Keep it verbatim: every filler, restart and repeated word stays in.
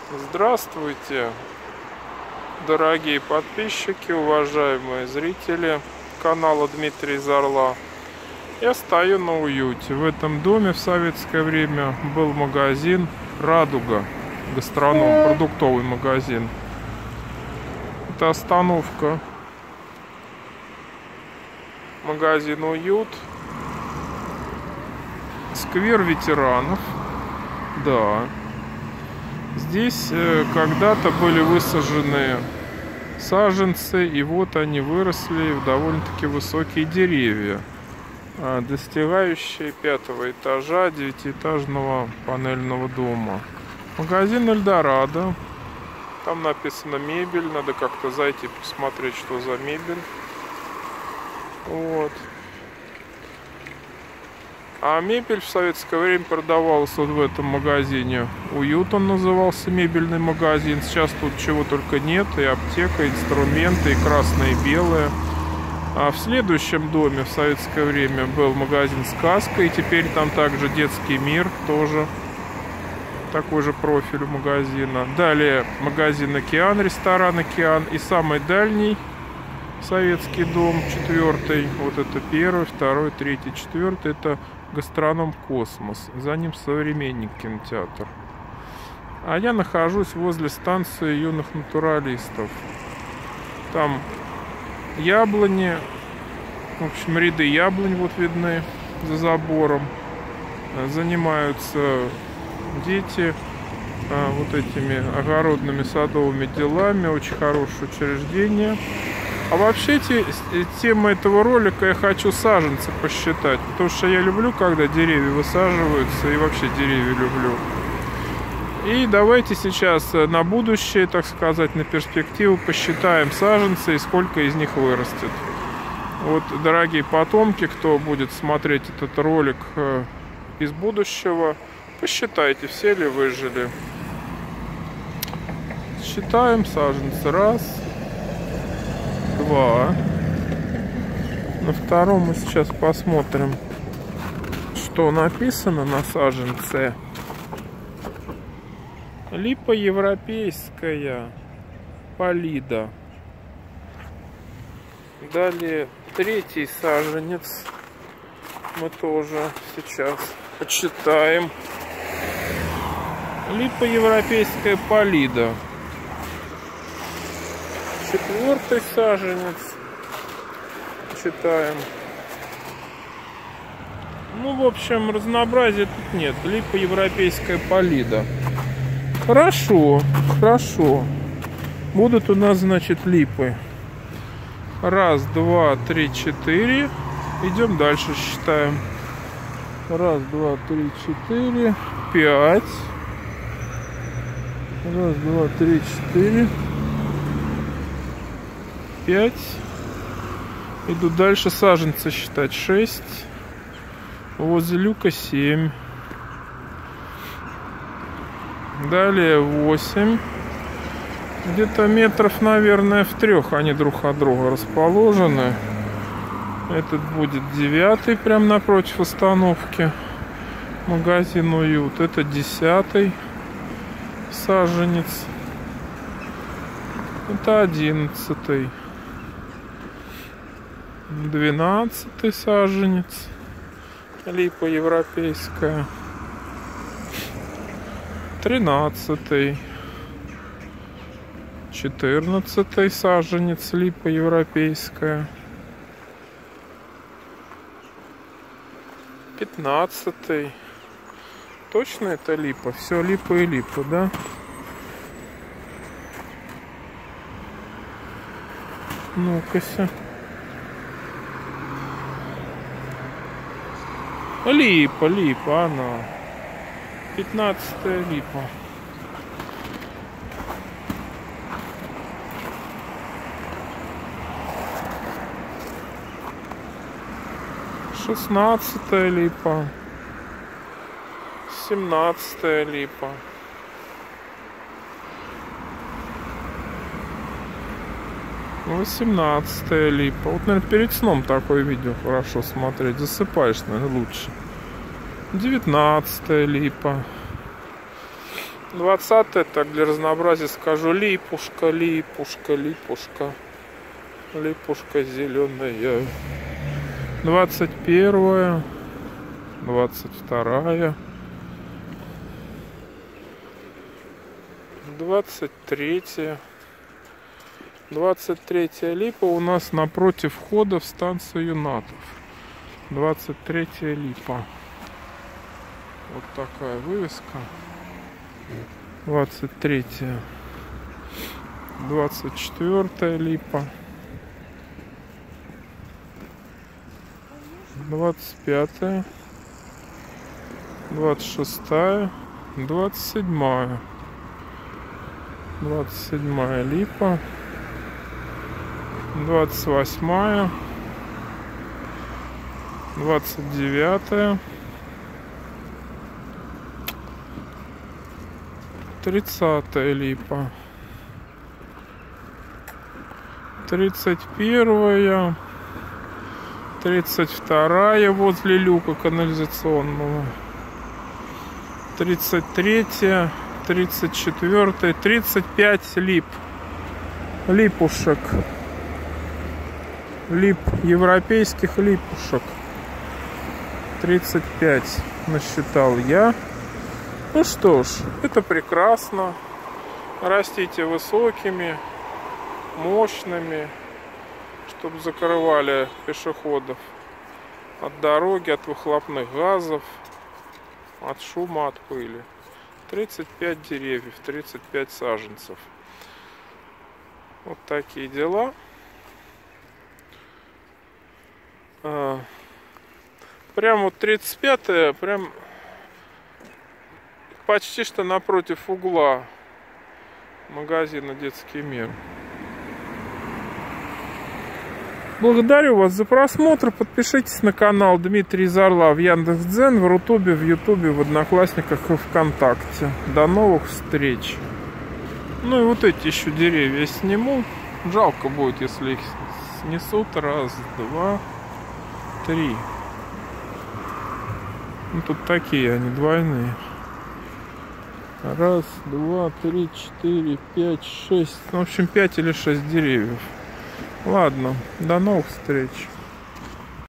Здравствуйте, дорогие подписчики, уважаемые зрители канала Дмитрий из Орла. Я стою на Уюте. В этом доме в советское время был магазин «Радуга», гастроном, продуктовый магазин. Это остановка. Магазин «Уют». Сквер ветеранов. Да. Здесь когда-то были высажены саженцы, и вот они выросли в довольно-таки высокие деревья, достигающие пятого этажа девятиэтажного панельного дома. Магазин «Эльдорадо». Там написано «Мебель». Надо как-то зайти посмотреть, что за мебель. Вот. А мебель в советское время продавалась вот в этом магазине. «Уют» он назывался, мебельный магазин. Сейчас тут чего только нет. И аптека, и инструменты, и красное, и белое. А в следующем доме в советское время был магазин «Сказка». И теперь там также «Детский мир». Тоже такой же профиль у магазина. Далее магазин «Океан», ресторан «Океан». И самый дальний советский дом, четвертый. Вот это первый, второй, третий, четвертый. Это гастроном «Космос». За ним «Современник» кинотеатр. А я нахожусь возле станции юных натуралистов. Там яблони, в общем, ряды яблонь вот видны за забором. Занимаются дети а, вот этими огородными садовыми делами. Очень хорошее учреждение. А вообще те, тема этого ролика, я хочу саженцы посчитать, потому что я люблю, когда деревья высаживаются, и вообще деревья люблю. И давайте сейчас на будущее, так сказать, на перспективу посчитаем саженцы и сколько из них вырастет. Вот, дорогие потомки, кто будет смотреть этот ролик из будущего, посчитайте, все ли выжили. Считаем саженцы. Раз. Два. На втором мы сейчас посмотрим, что написано на саженце. Липа европейская, паллида. Далее третий саженец мы тоже сейчас почитаем. Липа европейская, паллида. Четвертый саженец читаем. Ну, в общем, разнообразия тут нет. Липа европейская, паллида. Хорошо, хорошо. Будут у нас, значит, липы. Раз, два, три, четыре. Идем дальше, считаем. Раз, два, три, четыре, пять. Раз, два, три, четыре. пять. Иду дальше, саженцы считать. шесть. Возле люка семь. Далее восемь. Где-то метров, наверное, в трех они друг от друга расположены. Этот будет девятый, прям напротив остановки. Магазин «Уют». Это десятый саженец. Это одиннадцатый. Двенадцатый саженец. Липа европейская. Тринадцатый. Четырнадцатый саженец. Липа европейская. Пятнадцатый. Точно это липа? Все липа и липа, да? Ну-ка-ся. Липа, липа, она. Пятнадцатая липа. Шестнадцатая липа. Семнадцатая липа. восемнадцатая липа. Вот, наверное, перед сном такое видео хорошо смотреть. Засыпаешь, наверное, лучше. девятнадцатая липа. двадцатое, так для разнообразия скажу, липушка, липушка, липушка. Липушка зеленая. двадцать первое. двадцать второе. двадцать третье. двадцать третья липа у нас напротив входа в станцию Юнатов. двадцать третья липа. Вот такая вывеска. двадцать третья. двадцать четвёртая липа. двадцать пятая. двадцать шестая. двадцать седьмая. двадцать седьмая липа. двадцать восьмая. двадцать девятая. тридцатая липа. тридцать первая. тридцать вторая возле люка канализационного. тридцать третья. тридцать четвёртая. тридцать пять лип. Липушек. Лип. Европейских липушек. тридцать пять насчитал я. Ну что ж, это прекрасно. Растите высокими, мощными, чтобы закрывали пешеходов от дороги, от выхлопных газов, от шума, от пыли. тридцать пять деревьев, тридцать пять саженцев. Вот такие дела. Прям вот тридцать пятое, прям почти что напротив угла магазина «Детский мир». Благодарю вас за просмотр. Подпишитесь на канал Дмитрий Зарла в Яндекс.Дзен, в Рутубе, в Ютубе, в Одноклассниках и ВКонтакте. До новых встреч. Ну и вот эти еще деревья сниму. Жалко будет, если их снесут. Раз, два, три. Ну тут такие они двойные. Раз, два, три, четыре, пять, шесть. В общем, пять или шесть деревьев. Ладно, до новых встреч.